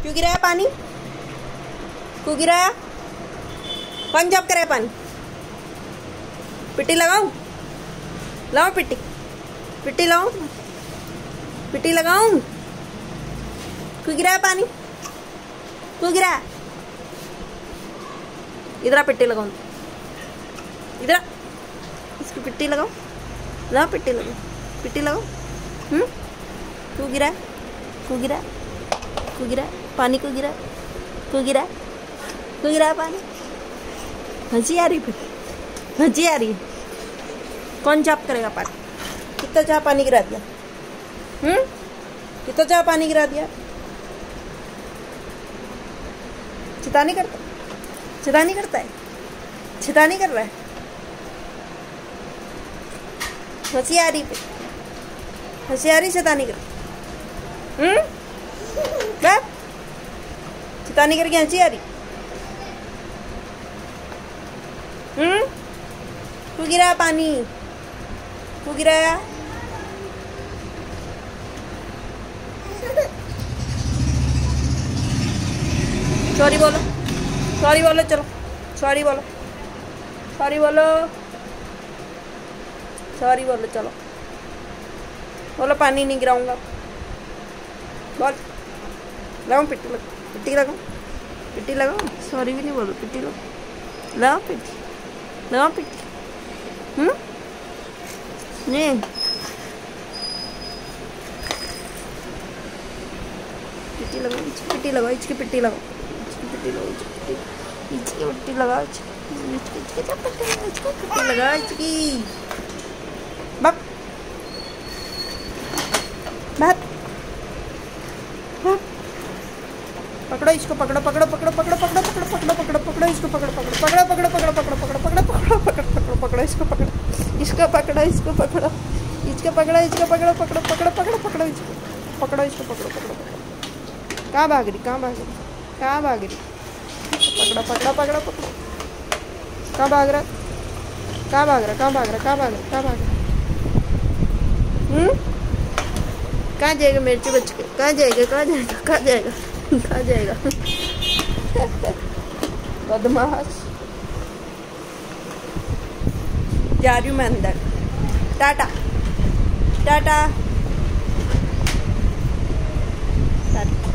क्यों गिराया पानी? क्यों गिराया? कौन जॉब करे पानी? पिट्टी लगाऊं? लाओ पिट्टी, पिट्टी लाओ, पिट्टी लगाऊं? क्यों गिराया पानी? क्यों गिराया? इधर पिट्टी लगाऊं, इधर इसकी पिट्टी लगाओ, लाओ पिट्टी लगाओ, पिट्टी लगाओ। क्यों गिरा? क्यों गिरा? क्यों गिरा पानी? क्यों गिरा? क्यों गिरा? क्यों गिरा पानी? हंसी आ रही, फिर हंसी आ रही है। कौन चाप करेगा पानी? कितना चाह पानी गिरा दिया? कितना चाह पानी गिरा दिया? चिता नहीं करता, चिता नहीं करता है, चिता नहीं कर रहा है। हंसी आ रही, पे हंसी आ रही, चिता नहीं कर। चिता नहीं करके हंसी आ रही। क्यों गिराया पानी? क्यों गिराया? सॉरी बोलो, सॉरी बोलो, चलो सॉरी बोलो, सॉरी बोलो, सॉरी बोलो, चलो बोलो पानी नहीं गिराऊंगा। बोल, लगाओ पिट्टी, लगाओ पिट्टी, लगाओ पिट्टी, लगाओ। सॉरी भी नहीं बोलो, पिट्टी लगाओ, लगाओ पिट्टी, लगाओ पिट्टी। नहीं पिट्टी लगाओ, इसकी पिट्टी लगाओ, इसकी पिट्टी लगाओ, इसकी पिट्टी लगाओ, इसकी पिट्टी लगाओ, इसकी पिट्टी लगाओ, इसकी बक बात। पकड़ो इसको, पकड़ो पकड़ो पकड़ो पकड़ो पकड़ो पकड़ो पकड़ो पकड़ो पकड़ो इसको, पकड़ो पकड़ो पकड़ो पकड़ो पकड़ो पकड़ो पकड़ो पकड़ो पकड़ो पकड़ो पकड़ो इसको, पकड़ो इसको, पकड़ो इसको, पकड़ो इसको, पकड़ो इसको, पकड़ो पकड़ो पकड़ो पकड़ो पकड़ो इसको, पकड़ो इसको, पकड़ो पकड़ो पकड़ो। कहाँ भाग रही? कहाँ भाग रही? कहाँ भाग रही? पकड़ो पकड़ो पकड़ो पकड़ो। कहाँ भाग रहा? कहाँ भाग रहा? कहाँ भाग रहा? कहाँ भाग रहा? कहाँ भाग रहा? कहाँ जाएगा मिर्ची बच के? कहाँ जाएगा? कहाँ जाएगा? कहाँ जाएगा? कहाँ जाएगा? बदमाश। जा रही हूँ मैं अंदर। टाटा टाटा टाटा।